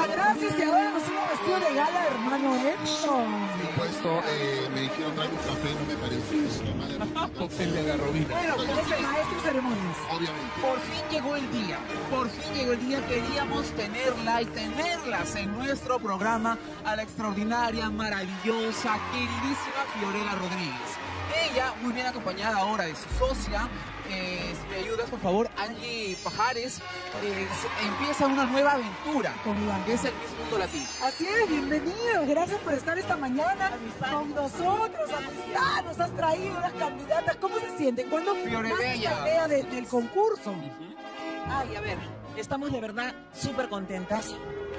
gracias. Y ahora nos hemos vestido de gala, hermano Edson. Por supuesto, me dijeron traer un café, no me parece. Es normal. Cóctel de garrobina. Bueno, que es el maestro de ceremonias. Obviamente. Por fin llegó el día. Por fin llegó el día. Queríamos tenerla y tenerlas en nuestro programa a la extraordinaria, maravillosa, queridísima Fiorella Rodríguez. Ella, muy bien acompañada ahora de su socia, si me ayudas por favor, Angie Pajares, empieza una nueva aventura, que es el Miss Mundo Latino. Así es, bienvenidos. Gracias por estar esta mañana con nosotros. Amistad, nos has traído las candidatas. ¿Cómo se sienten? ¿Cuándo nace la idea del concurso? Ay, a ver, estamos de verdad súper contentos.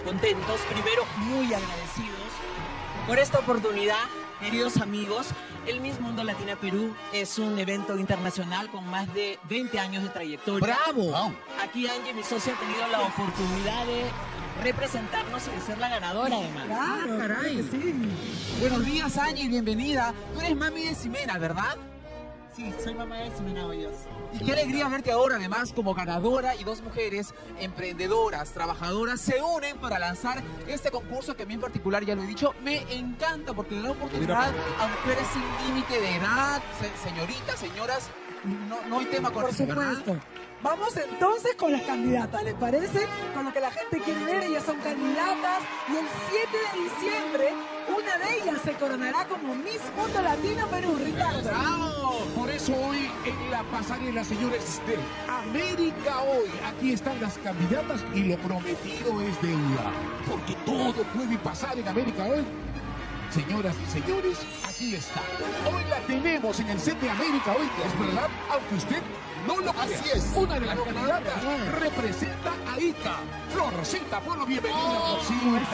Primero, muy agradecidos por esta oportunidad, queridos amigos. El Miss Mundo Latina Perú es un evento internacional con más de 20 años de trayectoria. ¡Bravo! Wow. Aquí Angie, mi socia, ha tenido la oportunidad de representarnos y de ser la ganadora, además. Claro, caray. que sí. Buenos días, Angie, bienvenida. Tú eres mami de Ximena, ¿verdad? Sí, soy mamá de Ximena Hoyos. Y qué alegría verte ahora, además, como ganadora, y dos mujeres emprendedoras, trabajadoras, se unen para lanzar este concurso que a mí en particular, ya lo he dicho, me encanta porque le da oportunidad a mujeres sin límite de edad, señoritas, señoras, no hay tema con Por eso, ¿verdad? supuesto. Vamos entonces con las candidatas, ¿les parece? Con lo que la gente quiere ver, ellas son candidatas y el 7 de diciembre una de ellas se coronará como Miss Mundo Latino Perú, Ricardo. ¡Bravo! Por eso hoy en la pasarela, señores, de América Hoy, aquí están las candidatas y lo prometido es deuda. Porque todo puede pasar en América Hoy. Señoras y señores, aquí está. Hoy la tenemos en el set de América Hoy, es verdad, aunque usted no lo crea. Así es. Una de las candidatas representa a Ica. Florcita, bueno, bienvenida, Florcita.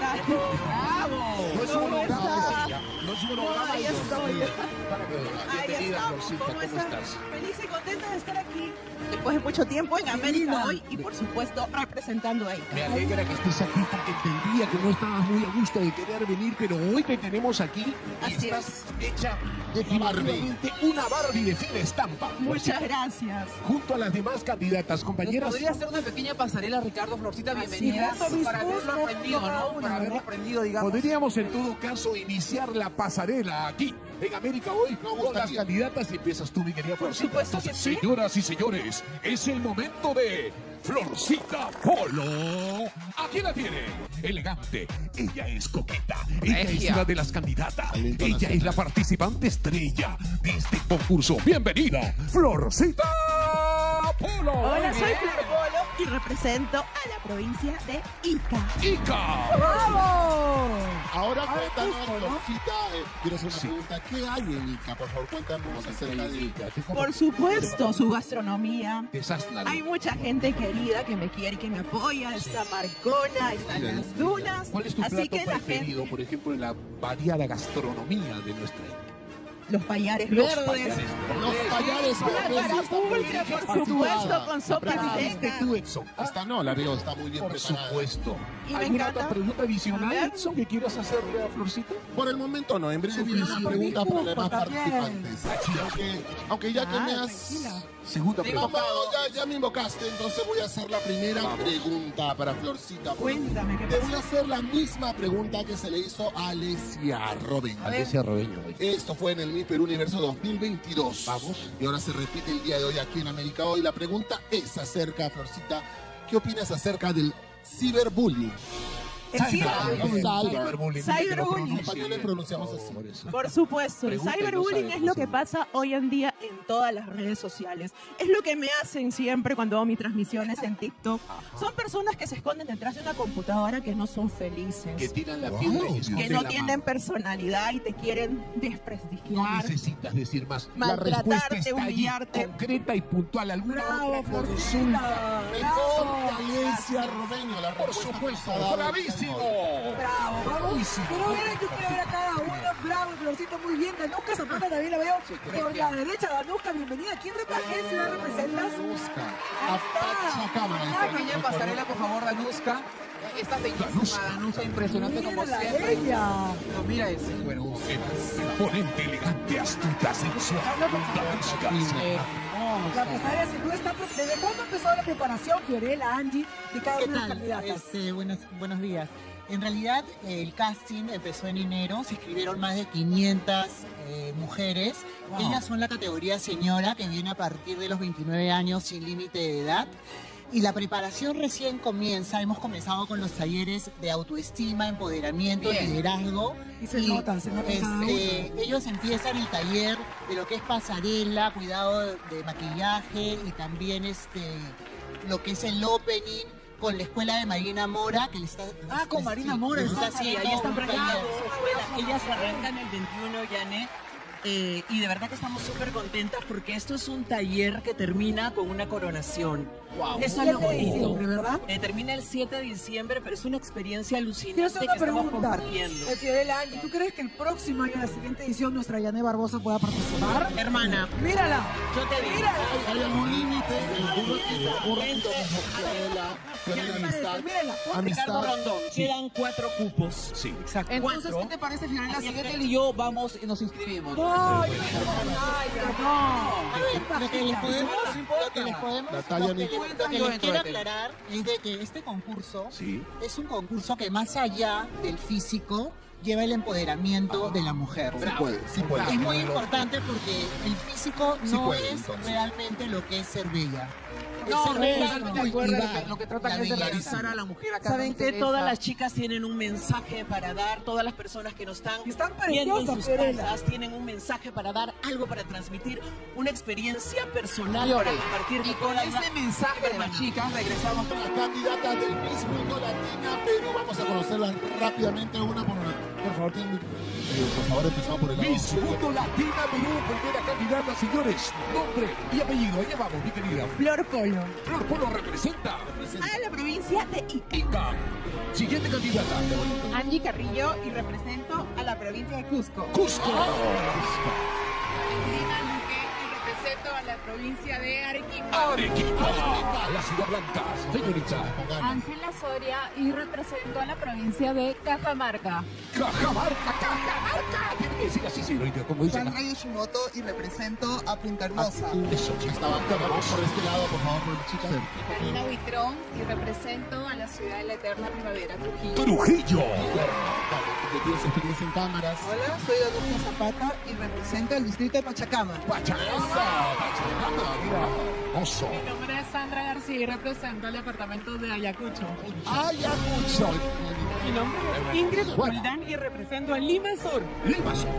¡Bravo! No es un holograma, no es un holograma. Ahí estoy. Bienvenida, Florcita, ¿cómo estás? Feliz y contenta de estar aquí después de mucho tiempo en América Hoy y por supuesto representando a Ica. Me alegra que estés aquí porque entendía que no estabas muy a gusto de querer venir, pero hoy te tenemos aquí y Así estás hecha definitivamente una Barbie de fina estampa. Muchas gracias. Junto a las demás candidatas, ¿Nos compañeras. podría hacer una pequeña pasarela, Ricardo, Florcita? Bienvenida. es, mis Para haberlo gustos, aprendido, cada ¿no? una, Para haberlo ¿verdad? aprendido, digamos. Podríamos en todo caso iniciar la pasarela aquí en América Hoy con las candidatas y empiezas tú, mi querida Florcita. supuesto que sí. Señoras y señores, es el momento de Florcita Polo. Aquí la tiene, elegante. Ella es coqueta. Ella es Regia. una de las candidatas. Talento Ella es nacional. la participante estrella de este concurso. Bienvenida, Florcita Polo. Hola, soy Flor Polo y represento a la provincia de Ica. Ica. ¡Bravo! Ahora A ver, cuéntanos, justo, ¿no? Florcita, quiero hacer una pregunta. ¿Qué hay en Ica? Por favor, cuéntanos acerca de Ica. Por supuesto, su gastronomía. Deshazla. Hay mucha gente querida que me quiere y que me apoya. Está Marcona, están las dunas. ¿Cuál es tu Así plato que la gente, preferido, por ejemplo, en la variada gastronomía de nuestra Ica? los payares Los verdes. payares. Los payares La verdes. carapulcra, por supuesto, con sopa Aprendiste seca. tú, Edson. Esta no, la veo, está muy bien Por preparada. supuesto. Y me ¿Alguna encanta. otra pregunta adicional, A ver. Edson, que quieras hacerle a Florcita? Por el momento no, en breve viene una por pregunta mi para los demás culpa también. participantes. Aunque ya que me has... Tranquila. Segunda Digo, pregunta. No, ya me invocaste, entonces voy a hacer la primera pregunta para Florcita. Cuéntame, ¿qué Te voy pasó? a hacer la misma pregunta que se le hizo a Alesia Robin. Alicia Robeño. Esto fue en el Miss Perú Universo 2022. Vamos. Y ahora se repite el día de hoy aquí en América Hoy. La pregunta es acerca, Florcita, ¿qué opinas acerca del ciberbullying? El ciberbullying. Cyberbullying. Cyberbullying. ¿Para qué le pronunciamos así? Por eso. Por supuesto, el Pregunta y no cyberbullying sabe es cómo lo se que llama. pasa hoy en día en todas las redes sociales. Es lo que me hacen siempre cuando hago mis transmisiones en TikTok. Son personas que se esconden detrás de una computadora que no son felices, Que tiran la piedra y que esconden no la tienen mano. personalidad y te quieren No desprestigiar. necesitas decir más. La Maltratarte, respuesta está allí, humillarte. concreta y puntual. ¿Alguna ¡Bravo, otra consulta? Florcita! Mejor que ¡Bravo! Alesia Robeño, la Por respuesta supuesto, que está dada. bravísimo. ¡Bravo! Vamos. Buenísimo. Quiero ver a cada uno. ¡Bravo, Florcita! Muy bien. Danuska Zapata también la veo por la derecha. Danuska, bienvenida. ¿A quién ciudad representas? Busca Ahí a está. Pachacámara. Pequeña pasarela, por favor, Danuska. Está bellísima, Danuska, impresionante como Mira la siempre. bella. No, mira ese. Imponente, elegante, astuta, sensual. Danuska. La pasarela sin duda está... ¿Desde cuándo empezó la preparación, Fiorella, Angie, de cada ¿Qué una de las tal? candidatas? Buenos días. En realidad, el casting empezó en enero, se inscribieron más de 500 mujeres. Wow. Ellas son la categoría señora, que viene a partir de los 29 años sin límite de edad. Y la preparación recién comienza. Hemos comenzado con los talleres de autoestima, empoderamiento, liderazgo. Y se nota cada uno. Ellos empiezan el taller de lo que es pasarela, cuidado de maquillaje y también lo que es el opening con la escuela de Marina Mora, que le está... con Marina Mora, les está Sí, haciendo ahí están un taller. preparados. Ellas arrancan el 21, Janet. Y de verdad que estamos súper contentas porque esto es un taller que termina con una coronación. Wow. Eso es lo 7 de bonito. diciembre, ¿verdad? Termina el 7 de diciembre, pero es una experiencia Quiero alucinante hacer que una estamos pregunta. compartiendo. Fiorella, Angie, ¿tú crees que el próximo año, en la siguiente edición, nuestra Yané Barbosa pueda participar? Hermana, ¡Mírala! yo te digo. ¡Mírala! ¿Hay algún límite? Un ratito, Fiorella, amistad. Mírala. Ricardo Amistad. Rondón, quedan 4 cupos. Sí. Exacto. Entonces, 4. ¿qué te parece, Fiorella? Si él y yo vamos y nos inscribimos. No, yo no. Lo que les podemos, Natalia, lo que ni- les- lo que Yo les entro quiero de tema. aclarar es de que este concurso Sí. es un concurso que más allá del físico lleva el empoderamiento de la mujer. Sí puede, sí puede. Es muy importante porque el físico Sí no puede, es entonces. realmente lo que es ser bella. Es No, ser bella y totalmente de acuerdo. cultivar Lo que tratan la es de belleza. realizar a la mujer acá. Saben con que belleza. todas las chicas tienen un mensaje para dar, todas las personas que nos están Y están viendo en preciosas, sus Fiorella. casas tienen un mensaje para dar, algo para transmitir, una experiencia personal Señores, para compartir y con este mensaje de las chicas regresamos con La candidata del Miss Mundo Latina Perú, vamos a conocerla rápidamente una por una. Por favor, por favor, empezamos por el lado. Miss Mundo Latina Perú, primera candidata, señores. Nombre y apellido. Allá vamos, mi querida. Flor Polo. Flor Polo representa A la provincia de Ica. Ica. Siguiente candidata. Angie Carrillo y represento a la provincia de Cusco. Cusco. Lina Luque y represento a la provincia de Arequipa. Arequipa. La ciudad blanca. Señorita. Ángela Soria y represento a la provincia de Cajamarca. Cajamarca, Cajamarca. Tiene que decir así, señorita, como dicen. Sandra Yoshimoto y represento a Punta Hermosa. Eso, chica. Estaba vamos por este lado, por favor, por chicas. Karina Buitrón y represento a la ciudad de la eterna primavera, Trujillo. Trujillo. Que tienes experiencia en cámaras. Hola, soy Adolfo Zapata y represento al distrito de Pachacama. Pachacama. Mira, oso. Mi nombre es Sandra García y represento al departamento de Ayacucho. Ayacucho. Mi nombre es Ingrid Roldán y represento a Lima Sur. Limazo.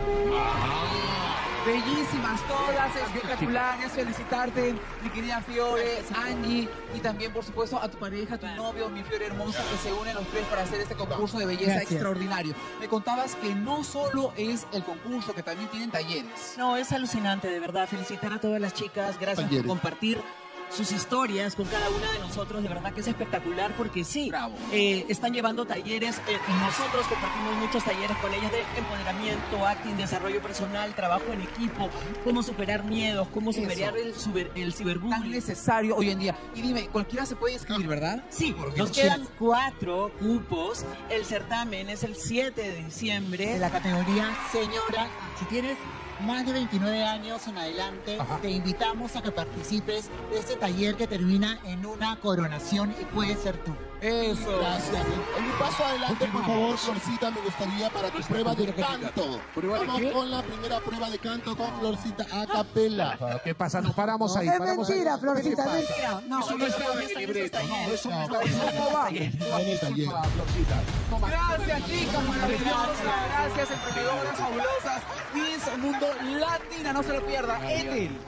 bellísimas todas, espectaculares. Felicitarte, mi querida Fiore, Angie, y también, por supuesto, a tu pareja, a tu novio, mi Fiore hermosa, que se unen los tres para hacer este concurso de belleza Gracias. extraordinario. Me contabas que no solo es el concurso, que también tienen talleres. No, es alucinante, de verdad. Felicitar a todas las chicas. Gracias Talleres. por compartir sus historias con cada una de nosotros. De verdad que es espectacular porque sí, Bravo. están llevando talleres. Nosotros compartimos muchos talleres con ellas de empoderamiento, acting, desarrollo personal, trabajo en equipo, cómo superar miedos, cómo superar el Tan ciberbullying. necesario hoy en día. Y dime, cualquiera se puede inscribir, ¿verdad? Sí, nos quedan 4 cupos. El certamen es el 7 de De diciembre. la categoría señora, si tienes más de 29 años en adelante, te invitamos a que participes de este taller que termina en una coronación y puede ser tú. Eso. Gracias. En un paso adelante, por favor, Florcita, me gustaría para tu prueba de canto. ¿Prueba de Vamos qué? con la primera prueba de canto con Florcita a capela. ¿Qué pasa? Nos paramos ahí. Es paramos mentira, ahí. Florcita, ¿Qué es pasa? mentira. No, Eso no está en el libreto. No, eso no está en el ¿Cómo va? taller. Florcita. Toma. Gracias, chicas maravillosas. Gracias, emprendedoras fabulosas. Miss Mundo Latina, no se lo pierda. Etel.